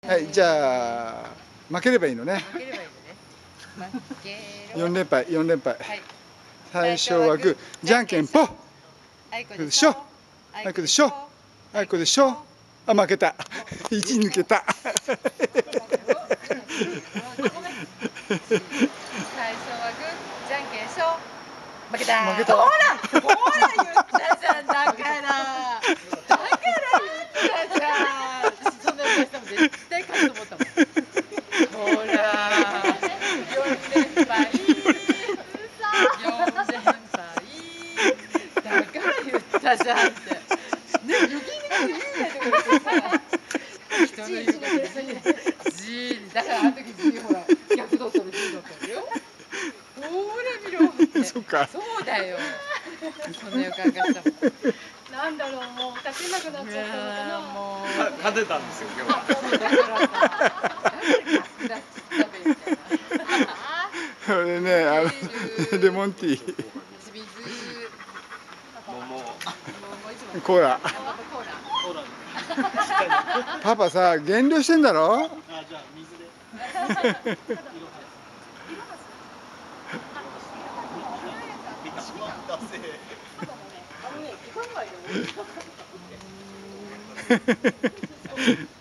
はい、じゃあ負ければいいのね。 負ければいいのね。負けろ。 4連敗、4連敗。 はい。 最初はグー、じゃんけんぽん。 あいこでしょ。あいこでしょ。あいこでしょ。あ、負けた。1抜けた。 最初はグー、じゃんけんしょ。負けた。 負けた。 ほら言ったじゃん、だから言ったじゃん。私そんなにしたもん絶対勝つと思ったもん。ほら4連敗。4連敗。だから言ったじゃんって。ね、余計に言うんだよとか言ってさ。人の言うことにだからあの時Gほら逆だったら G だったんだよ。ほら見ろって。 そっか。 そうだよ。その予感がしたもん。 なんだろう、もう立てなくなっちゃったのかな。 もう勝てたんですよ今日は。 だからさ、逆だっつったべみたいな。 これね、レモンティー。 水。 コーラ。 コーラ。 パパさ、減量してんだろ。 あ、じゃあ水で。 時間外でも